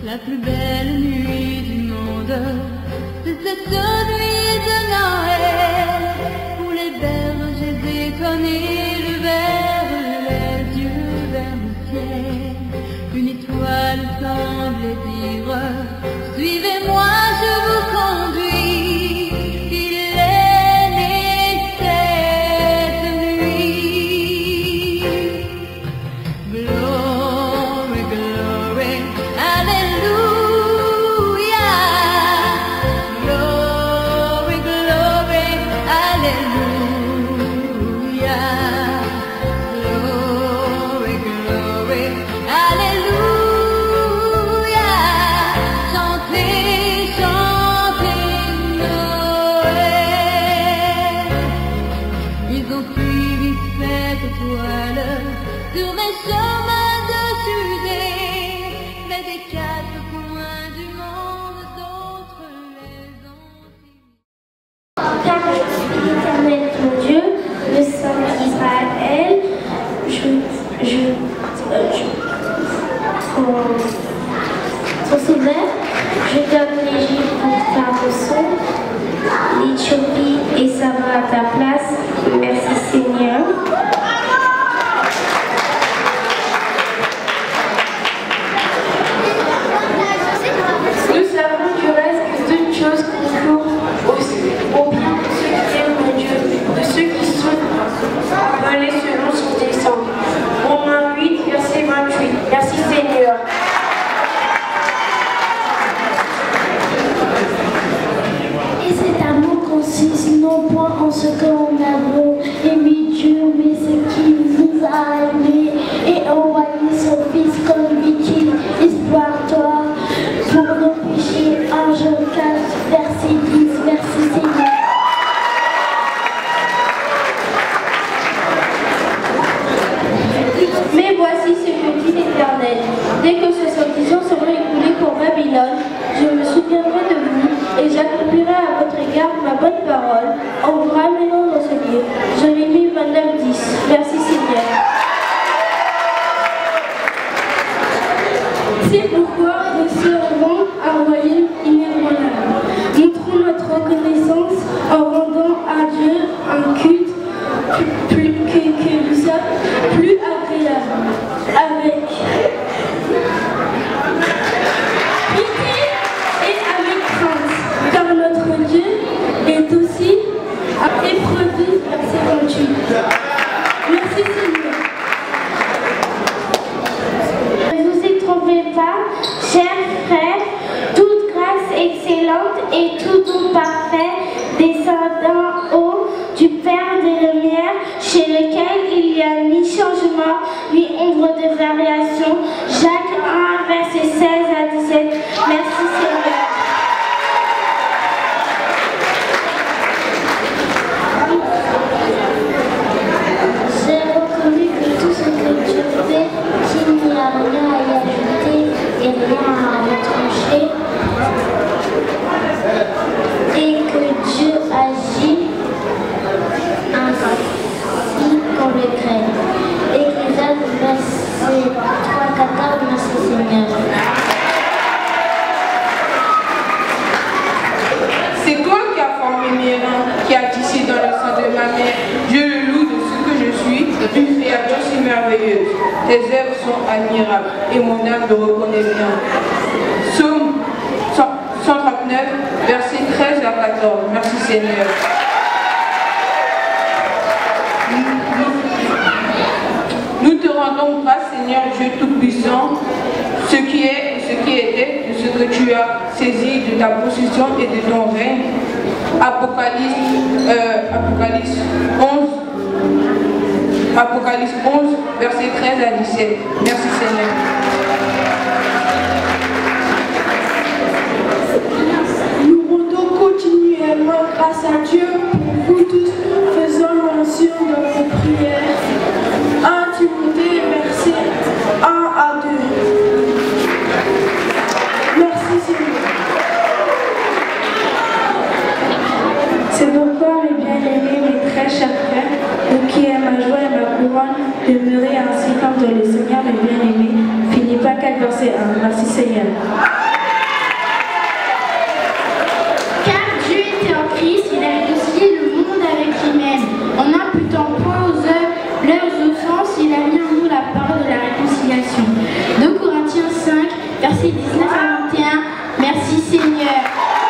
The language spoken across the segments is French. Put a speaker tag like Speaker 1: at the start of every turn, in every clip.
Speaker 1: La plus belle nuit du monde, c'est cette nuit de Noël, où les bergers étonnés levèrent les yeux vers le ciel. Une étoile semblait dire, suivez-moi, je vous conduis. Il est né cette nuit. Glory, glory, Alléluia. Glory, glory, Alléluia. Glory, glory, Alléluia. Chantez, chantez Noël. Ils ont suivi cette étoile sur les chemins de Judée, mais des quatre coins du monde, d'autres les ont suivis.
Speaker 2: Car je suis l'Éternel ton Dieu, le Saint d'Israël, ton sauveur, je donne l'Égypte pour ta rançon, l'Éthiopie et Saba à ta place. Merci Seigneur. Nous savons qu'il reste d'une chose concourt au bien de ceux qui aiment mon Dieu, de ceux qui sont appelés selon son dessein. Romains 8, verset 28. Merci Seigneur. Et cet amour consiste non point en ce qu'on a aimé Dieu, mais ce qui nous a aimés et envoyé son Fils comme victime expiatoire pour nos péchés. 1 Jean 4, verset 10. Merci Seigneur. Mais voici ce que dit l'Éternel. Dès que ces soi-disant seront écoulés pour Babylone, je me souviendrai de vous et j'accomplirai à votre égard ma bonne parole en vous ramenant dans ce lieu. Jérémie 29, 10. Merci Seigneur. C'est pourquoi nous serons un royaume inébranlable. Montrons notre reconnaissance en rendant à Dieu un culte plus agréable, avec pitié et avec crainte, car notre Dieu est aussi éprouvé, verset 28. Merci Seigneur. Ne vous y trompez pas, chers frères, toute grâce excellente et tout don parfait descendant haut du Père des Lumières, chez lequel il n'y a ni changement, ni ombre de variation. Jacques 1, verset 16 à 17. Merci Seigneur. J'ai reconnu que tout ce que Dieu fait, qu'il n'y a rien à y ajouter et rien à retrancher, et que Dieu agit ainsi qu'on le craigne. Ecclésiaste verset 3-14, merci Seigneur.
Speaker 3: C'est toi qui as formé mes reins, qui as tissé dans le sein de ma mère. Je le loue de ce que je suis, une créature si merveilleuse. Tes œuvres sont admirables et mon âme le reconnaît bien. Psaume 139, versets 13 à 14. Merci Seigneur. Nous te rendons grâce, Seigneur Dieu Tout-Puissant, ce qui est et ce qui était, de ce que tu as saisi de ta possession et de ton règne. Apocalypse 11, versets 13 à 17. Merci Seigneur.
Speaker 4: Nous rendons continuellement grâce à Dieu pour vous tous, faisant mention de vos prières. 1 Timothée, versets 1 à 2. Merci Seigneur. C'est pourquoi mes bien-aimés, mes très chers frères, vous qui est ma joie et ma couronne, demeurez ainsi comme dans le Seigneur, mes bien-aimés. Philippiens 4, verset 1. Merci Seigneur.
Speaker 2: Car Dieu était en Christ, il a réconcilié le monde avec lui-même. En imputant point aux œuvres leurs offenses, il a mis en nous la parole de la réconciliation. 2 Corinthiens 5, versets 19 à 21. Merci Seigneur.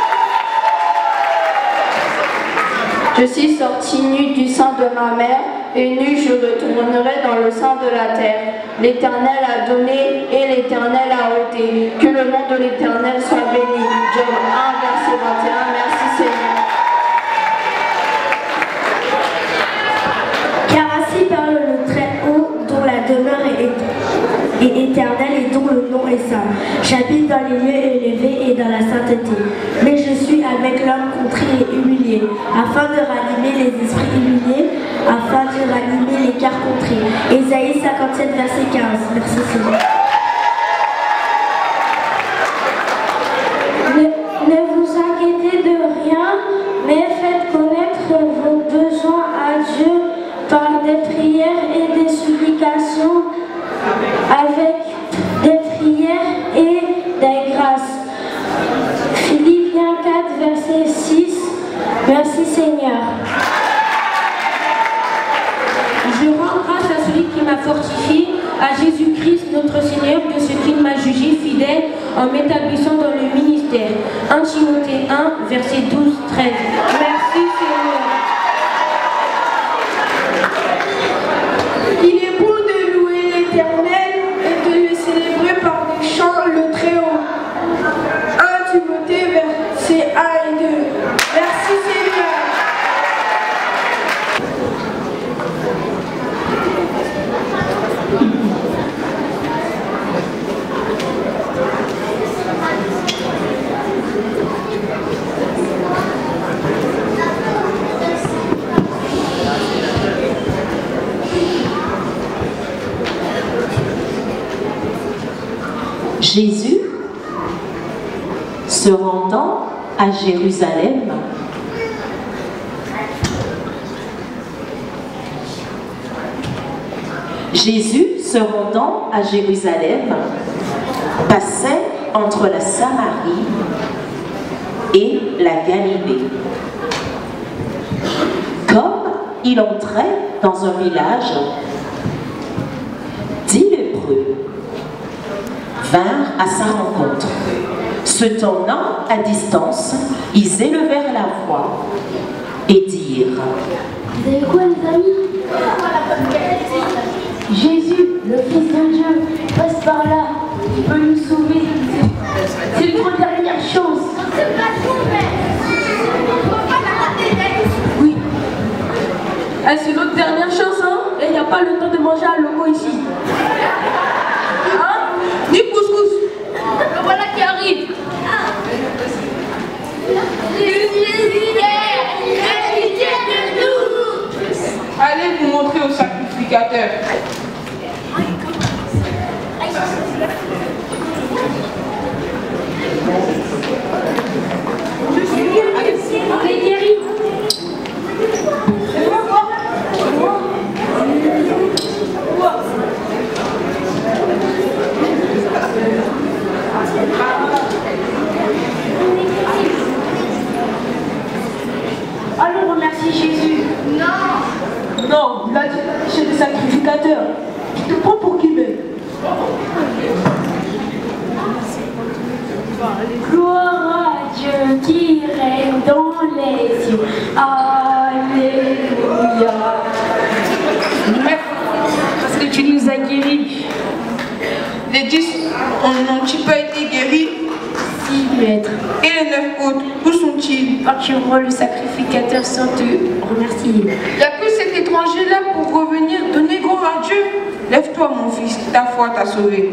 Speaker 5: Je suis sorti nu du sein de ma mère, et nu je retournerai dans le sein de la terre. L'Éternel a donné et l'Éternel a ôté. Que le nom de l'Éternel soit béni. Job 1, verset 21. Merci Seigneur.
Speaker 2: Car ainsi parle le Très-Haut, dont la demeure est éternelle et dont le nom est saint. J'habite dans les lieux élevés et dans la sainteté. Mais je suis avec l'homme contrit et humilié, afin de ranimer les esprits humiliés, afin de ranimer les cœurs contrits. Ésaïe 57, verset 15. Merci Seigneur. Ne vous inquiétez de rien, mais faites connaître vos besoins à Dieu par des prières et des supplications, avec des prières et des grâces. Philippiens 4, verset 6. Merci Seigneur.
Speaker 6: Je rends grâce à celui qui m'a fortifié, à Jésus-Christ notre Seigneur, de ce qu'il m'a jugé fidèle en m'établissant dans le ministère. 1 Timothée 1, verset 12-13. Merci Seigneur.
Speaker 4: Il est bon de louer l'Éternel et de le célébrer par des chants le Très-Haut. 1 Timothée, versets 1 et 2. Merci Seigneur.
Speaker 7: Jésus, se rendant à Jérusalem, passait entre la Samarie et la Galilée. Comme il entrait dans un village, 10 lépreux vinrent à sa rencontre. Se tenant à distance, ils élevèrent la voix et dirent:
Speaker 2: Vous avez quoi les amis? Jésus, le Fils de Dieu, passe par là. Il peut nous sauver. C'est notre dernière chance.
Speaker 6: Oui. C'est notre dernière chance, hein? Et il n'y a pas le temps de manger à loco ici. Hein? Ni couscous. Le voilà qui arrive.
Speaker 3: Allez vous montrer au sacrificateur.
Speaker 2: On est guéri.
Speaker 4: Allons remercier Jésus. Non, il a dit chez les sacrificateurs. Tu te prends pour qui même?
Speaker 2: Gloire à Dieu qui règne dans les cieux. Alléluia.
Speaker 3: Parce que tu nous as guéris. Les 10 ont-ils pas été guéris?
Speaker 2: Si, maître.
Speaker 3: Et les 9 autres, où sont-ils?
Speaker 2: Quand tu rends le sacrificateur sans te remercier.
Speaker 3: Il n'y a que cet étranger-là pour revenir donner gloire à Dieu. Lève-toi mon fils, ta foi t'a sauvé.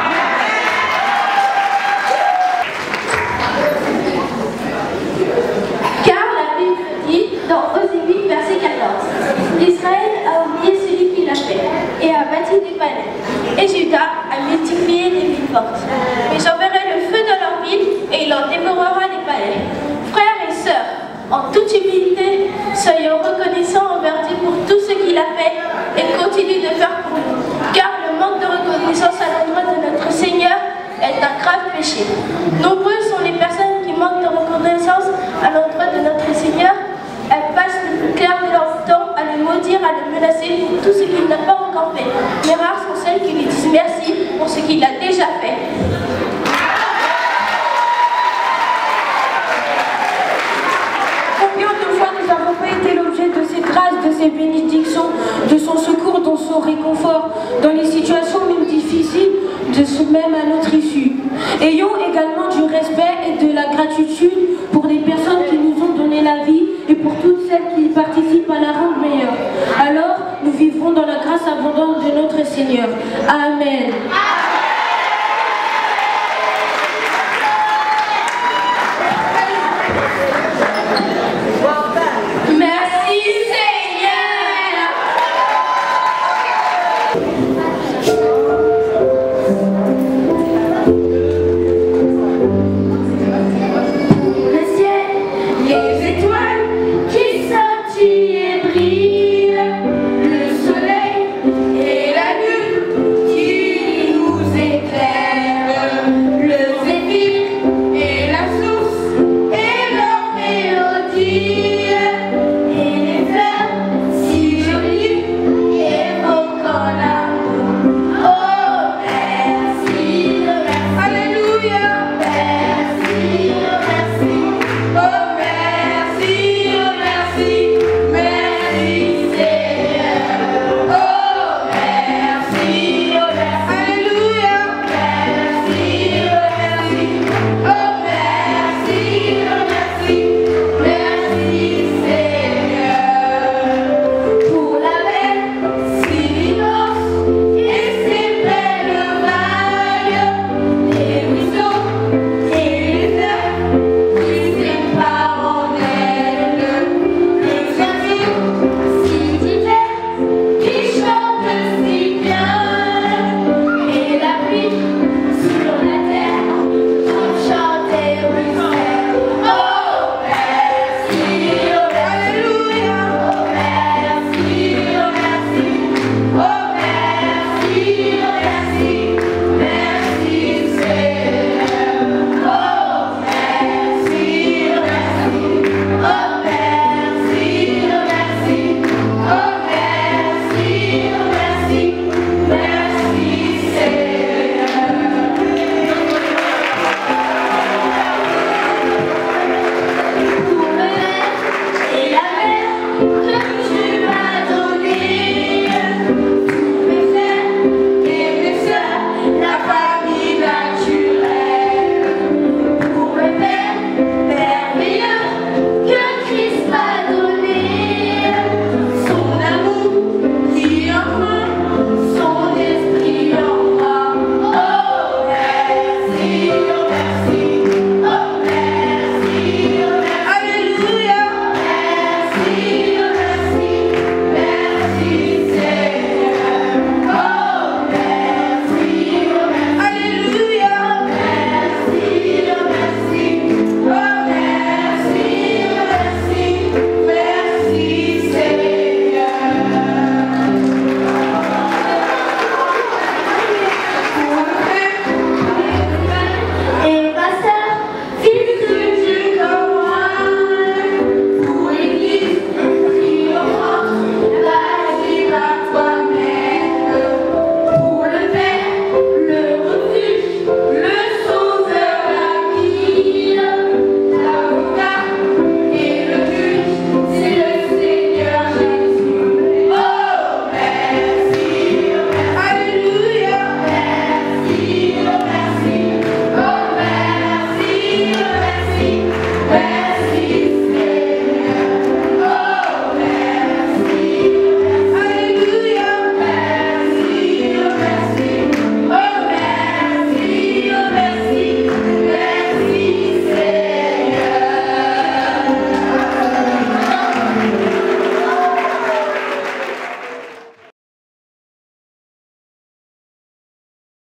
Speaker 2: Car la Bible dit dans Osée 8, verset 14, Israël a oublié celui qui l'a fait et a bâti des palais. Et Judas a multiplié des villes fortes. Mais j'enverrai le feu dans leur ville et il en dévorera les palais. Frères et sœurs, en toute humilité, soyons reconnaissants envers Dieu pour tout ce qu'il a fait et continue de faire pour nous. Car le manque de reconnaissance à l'endroit de notre Seigneur
Speaker 6: mais rares sont celles qui lui disent merci pour ce qu'il a déjà fait. Combien de fois nous n'avons pas été l'objet de ses grâces, de ses bénédictions, de son secours, de son réconfort, dans les situations même difficiles, même à notre issue. Ayons également du respect et de la gratitude pour les personnes qui nous ont donné la vie et pour toutes celles qui participent à la rendre meilleure. Alors, nous vivrons dans la grâce abondante de notre Seigneur. Amen.